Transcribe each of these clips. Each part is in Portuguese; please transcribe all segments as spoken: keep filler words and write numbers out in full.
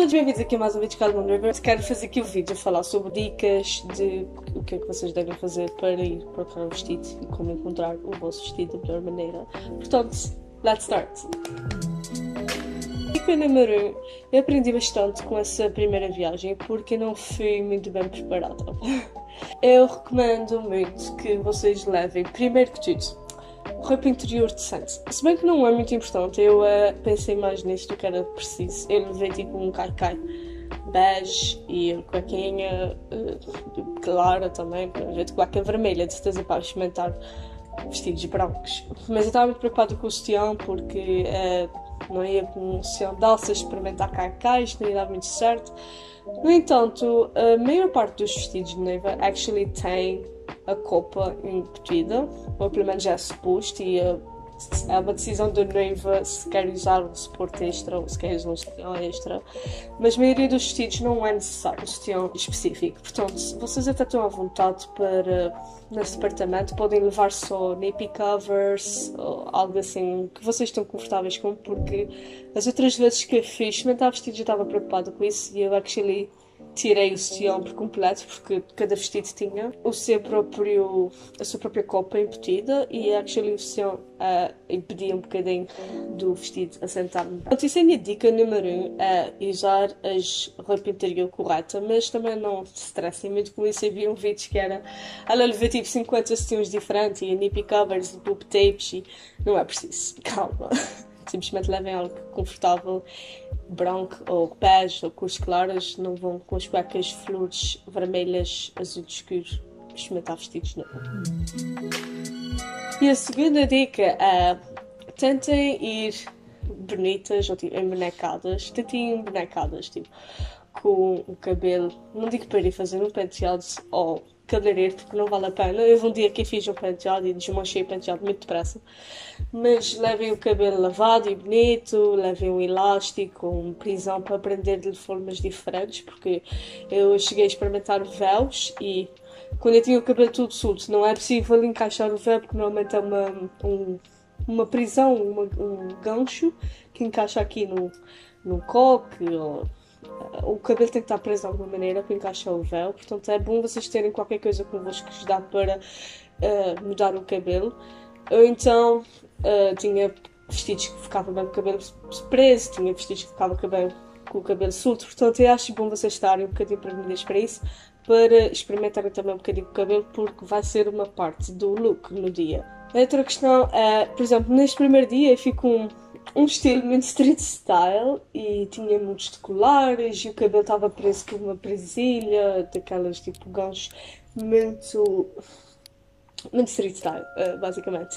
todos bem-vindos aqui a mais um vídeo de Calma River. Quero fazer aqui o um vídeo a falar sobre dicas de o que é que vocês devem fazer para ir procurar o vestido e como encontrar o vosso vestido da melhor maneira. Portanto, let's start! Dica número um, eu aprendi bastante com essa primeira viagem porque não fui muito bem preparada. Eu recomendo muito que vocês levem, primeiro que tudo, roupa interior decente. Se bem que não é muito importante, eu uh, pensei mais nisto do que era preciso. Eu levei tipo um caicai bege e a cuequinha uh, clara também, de cueca vermelha, de certeza para experimentar vestidos brancos. Mas eu estava muito preocupada com o sutiã porque uh, não ia com um sutiã de alças experimentar caicais, não ia dar muito certo. No entanto, a maior parte dos vestidos de noiva actually tem a copa embutida, ou pelo menos é suposto, e é uma decisão da noiva se quer usar um suporte extra ou se quer usar um sutiã extra, mas a maioria dos vestidos não é necessário um sutiã específico. Portanto, se vocês até estão à vontade para, nesse departamento, podem levar só nappy covers ou algo assim que vocês estão confortáveis com, porque as outras vezes que eu fiz experimentar vestidos eu estava preocupada com isso e eu actually tirei o sutiã por completo porque cada vestido tinha o seu próprio, a sua própria copa embutida e actually o sutiã uh, impedia um bocadinho do vestido assentar-me. Então, isso é a minha dica número um, é usar a roupa interior correta, mas também não se estressem muito com isso. Eu vi um vídeo que era ela levou tipo cinquenta sutiãs diferentes e nippy covers e boob tapes e não é preciso, calma. Simplesmente levem algo confortável, branco ou bege ou cores claras, não vão com as cuecas flores vermelhas, azul escuro, experimentar vestidos não. E a segunda dica é tentem ir bonitas ou tipo embonecadas, tentem embonecadas, tipo, com o cabelo, não digo para ir fazer um penteado ou cabeleireiro porque não vale a pena. Houve um dia que eu fiz um penteado e desmanchei o penteado muito depressa, mas levem o cabelo lavado e bonito, levem um elástico, um prisão para prender de formas diferentes, porque eu cheguei a experimentar véus e quando eu tinha o cabelo todo solto não é possível encaixar o véu porque normalmente é uma, um, uma prisão, uma, um gancho que encaixa aqui no, no coque ou o cabelo tem que estar preso de alguma maneira para encaixar o véu, portanto é bom vocês terem qualquer coisa convosco que vos dá para uh, mudar o cabelo. Eu então uh, tinha vestidos que ficavam bem com o cabelo preso, tinha vestidos que ficavam bem com o cabelo solto, portanto eu acho bom vocês estarem um bocadinho prevenidas para isso, para experimentarem também um bocadinho o cabelo, porque vai ser uma parte do look no dia. A outra questão é, por exemplo, neste primeiro dia eu fico um um estilo muito street style e tinha muitos decolares e o cabelo estava preso com uma presilha, daquelas tipo ganchos, muito, muito street style, uh, basicamente.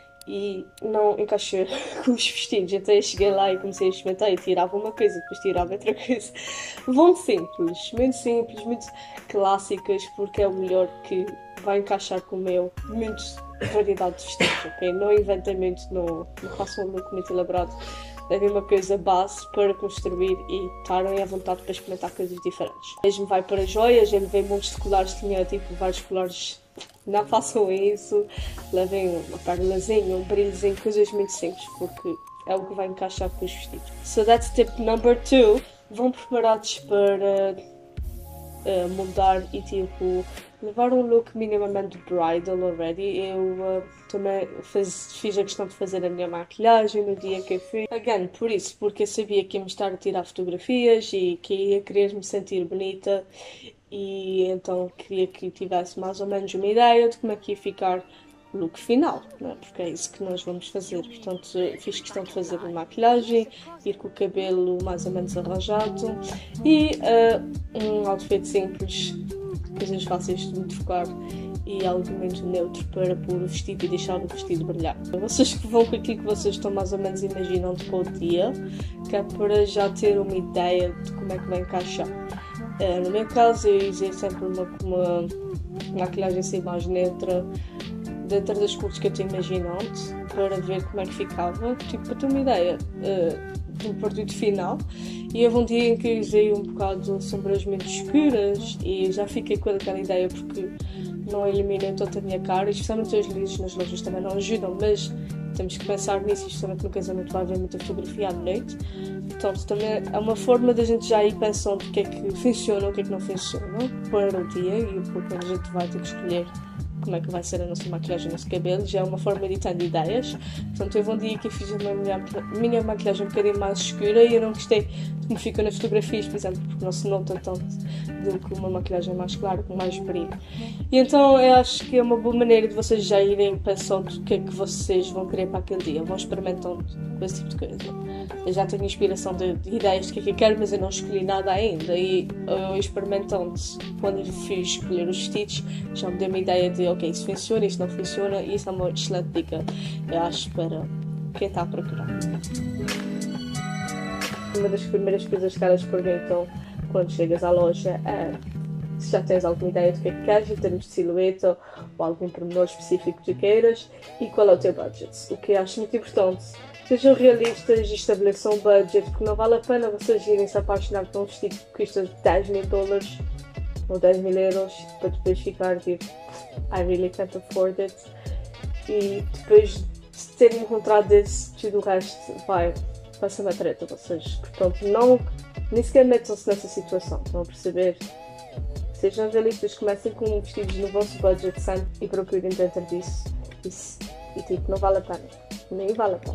E não encaixou com os vestidos, então eu cheguei lá e comecei a experimentar e tirava uma coisa, depois tirava outra coisa. Vão simples, muito simples, muito clássicas, porque é o melhor que vai encaixar com o meu, muito variedade de vestidos, ok? Não inventem muito, não, não façam um look muito elaborado. Devem uma coisa base para construir e estarem à vontade para experimentar coisas diferentes. Mesmo vai para joias, eu levei montes de colares, tinha tipo vários colares. Não façam isso, levem uma pérola,zinha, um brilhozinho, coisas muito simples, porque é o que vai encaixar com os vestidos. So that's tip number two. Vão preparados para uh, mudar e tipo levar um look minimamente bridal already. Eu uh, também faz, fiz a questão de fazer a minha maquilhagem no dia que eu fui. Again, por isso, porque eu sabia que ia me estar a tirar fotografias e que ia querer me sentir bonita. E então queria que tivesse mais ou menos uma ideia de como é que ia ficar o look final, não é? Porque é isso que nós vamos fazer. Portanto, fiz questão de fazer a maquilhagem, ir com o cabelo mais ou menos arranjado e uh, um outfit simples, coisas fáceis de me trocar e algo muito neutro para pôr o vestido e deixar o vestido brilhar. Vocês que vão com aquilo que vocês estão mais ou menos imaginando para o dia, que é para já ter uma ideia de como é que vai encaixar. Uh, no meu caso, eu usei sempre uma, uma maquilhagem assim mais neutra, dentro das cores que eu estou imaginando, para ver como é que ficava, tipo, para ter uma ideia uh, do produto final. E houve um dia em que eu usei um bocado de sombras muito escuras e já fiquei com aquela ideia porque não iluminei toda a minha cara, especialmente os lisos nas lojas também não ajudam, mas temos que pensar nisso, justamente no casamento vai haver muita fotografia à noite. Portanto, também é uma forma da gente já ir pensando o que é que funciona, o que é que não funciona para o dia, e porque a gente vai ter que escolher como é que vai ser a nossa maquilhagem, o nosso cabelo. Já é uma forma de ir tendo ideias. Portanto, teve um dia que eu fiz uma minha, minha maquilhagem um bocadinho mais escura e eu não gostei de como fica nas fotografias, por exemplo, porque não se nota tanto do que uma maquilhagem mais clara, com mais brilho. E então eu acho que é uma boa maneira de vocês já irem pensando o que é que vocês vão querer para aquele dia, vão experimentando com esse tipo de coisa. Eu já tenho inspiração de, de ideias de que é que eu quero, mas eu não escolhi nada ainda, e eu experimentando, quando eu fiz escolher os vestidos, já me deu uma ideia de ok, isso funciona, isso não funciona, e isso é uma excelente dica, eu acho, para quem está a procurar. Uma das primeiras coisas que elas perguntam quando chegas à loja é se já tens alguma ideia do que é que queres em termos de silhueta ou algum pormenor específico que queiras e qual é o teu budget. O que eu acho muito importante. Sejam realistas e estabeleçam um budget, porque não vale a pena vocês irem se apaixonar por um vestido que custa dez mil dólares ou dez mil euros para depois ficar tipo I really can't afford it, e depois de terem encontrado esse, tudo o resto vai, vai ser uma treta vocês. Portanto, não, nem sequer metam-se nessa situação, estão a perceber? Sejam realistas, comecem com vestidos no vosso budget sempre e procurem dentro disso. Isso, e tipo, não vale a pena. Nem vale a pena.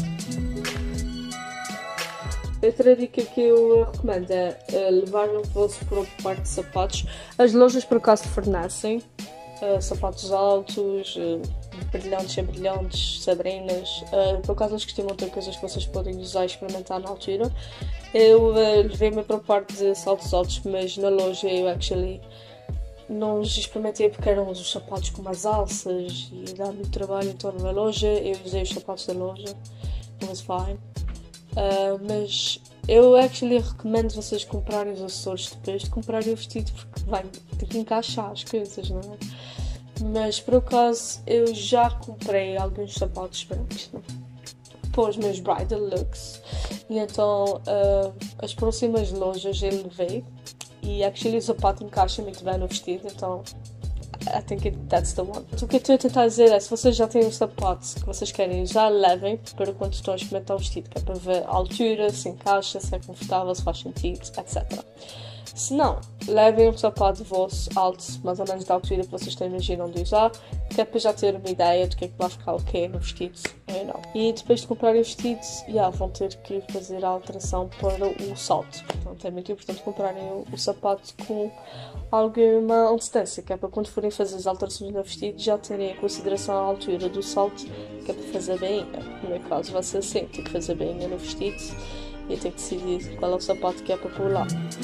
Outra dica que eu recomendo é uh, levar no vosso próprio par de sapatos. As lojas por acaso fornecem uh, sapatos altos, uh, brilhantes sem brilhantes, sabrinas. Uh, por acaso eles costumam ter coisas que vocês podem usar e experimentar na altura. Eu uh, levei o meu próprio par de saltos altos, mas na loja eu actually não os experimentei porque eram os sapatos com umas alças e dá muito trabalho, então na loja eu usei os sapatos da loja, it was fine. Uh, mas eu actually recomendo vocês comprarem os acessórios depois de comprarem o vestido, porque vai ter que encaixar as coisas, não é? Mas por acaso eu já comprei alguns sapatos brancos para os meus bridal looks, e então uh, as próximas lojas eu levei. E actually o sapato encaixa muito bem no vestido, então I think it, that's the one. O que eu estou a tentar dizer é, se vocês já têm um sapato que vocês querem, já levem para quando estão a experimentar o vestido, que é para ver a altura, se encaixa, se é confortável, se faz sentido, etcétera. Se não, levem um sapato vosso alto, mais ou menos da altura que vocês imaginam de usar, que é para já ter uma ideia do que é que vai ficar ok no vestido ou não. E depois de comprarem o vestido, yeah, vão ter que fazer a alteração para o salto. Portanto, é muito importante comprarem o, o sapato com alguma antecedência, que é para quando forem fazer as alterações no vestido já terem em consideração a altura do salto, que é para fazer bem. No meu caso vai ser assim, tenho que fazer bem no vestido e eu tenho que decidir qual é o sapato que é para pôr lá.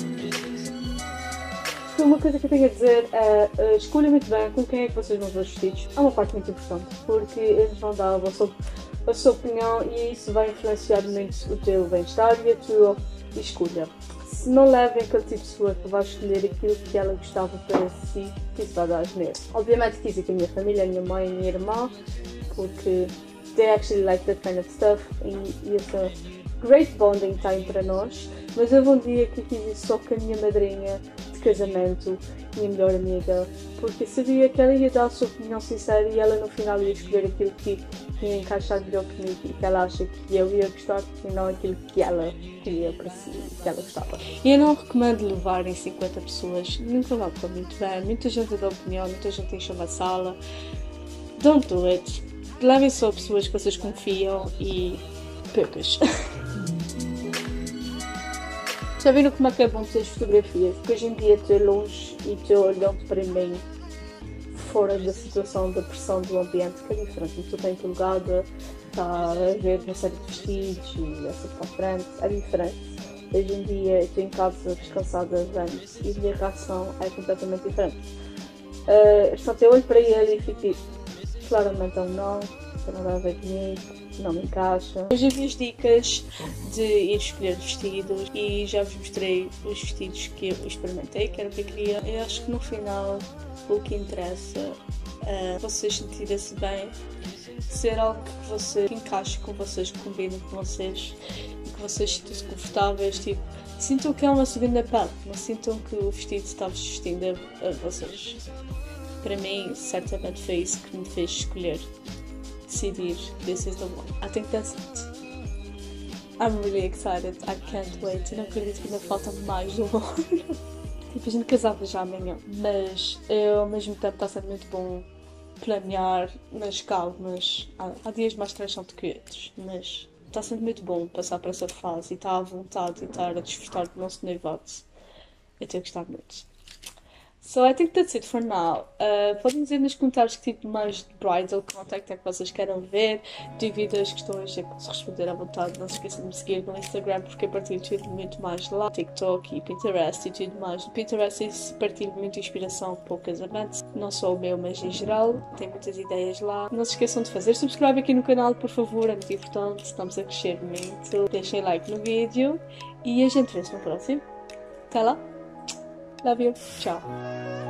Uma coisa que eu tenho a dizer é uh, escolha muito bem com quem é que vocês vão ver os vestidos. É uma parte muito importante, porque eles vão dar a, vossa, a sua opinião e isso vai influenciar muito o teu bem-estar e a tua escolha. Se não levem aquele tipo de pessoa que vai escolher aquilo que ela gostava para si, que isso vai dar asneira. Obviamente quis aqui a minha família, a minha mãe e a minha irmã, porque they actually like that kind of stuff e, e essa great bonding time para nós. Mas houve um dia que eu quis ir só com a minha madrinha de casamento, minha melhor amiga, porque eu sabia que ela ia dar a sua opinião sincera e ela no final ia escolher aquilo que ia encaixar melhor comigo e que ela acha que eu ia gostar e não aquilo que ela queria para si, que ela gostava. E eu não recomendo levarem cinquenta pessoas, nunca vai para muito bem, muita gente dá opinião, muita gente enche a sala. Don't do it. Levem só pessoas que vocês confiam e poucas. Já viram como é que é bom ter as fotografias? Porque hoje em dia estou longe e estou olhando para mim fora da situação, da pressão do ambiente, que é diferente. Estou bem empolgada, está a ver uma série de vestidos e essa para a frente, é diferente. Hoje em dia estou em casa descansada antes e a minha reação é completamente diferente. Uh, portanto, eu olho para ele e fico claramente um não, não tem nada a ver comigo. Não me encaixa. Eu já vi as dicas de ir escolher vestidos e já vos mostrei os vestidos que eu experimentei, que era o que eu queria. Eu acho que no final o que interessa é vocês sentirem-se bem, ser algo que, você, que encaixe com vocês, que combine com vocês e que vocês sintam-se confortáveis, tipo, sintam que é uma segunda pele, não sintam que o vestido está-vos vestindo a, a vocês. Para mim, certamente foi isso que me fez escolher decidir this is the one. I think that's it. I'm really excited. I can't wait. Eu não acredito que ainda falta mais de um ano. Tipo, a gente casava já amanhã. Mas eu, ao mesmo tempo, está sendo muito bom planear nas calmas. Há, há dias mais estressantes que outros, mas está sendo muito bom passar por essa fase e estar à vontade e estar a desfrutar do nosso noivado. Eu tenho gostado muito. So I think that's it for now. Uh, podem dizer nos comentários que tipo mais de bridal contact é que vocês querem ver. Dúvidas, questões, é que se responder à vontade. Não se esqueçam de me seguir no Instagram porque eu partilho tudo muito mais lá. TikTok e Pinterest e tudo mais. No Pinterest eu partilho muita inspiração para o casamento. Não só o meu, mas em geral. Tem muitas ideias lá. Não se esqueçam de fazer subscribe aqui no canal, por favor. É muito importante. Estamos a crescer muito. Deixem like no vídeo. E a gente vê-se no próximo. Até lá. Love you. Tchau.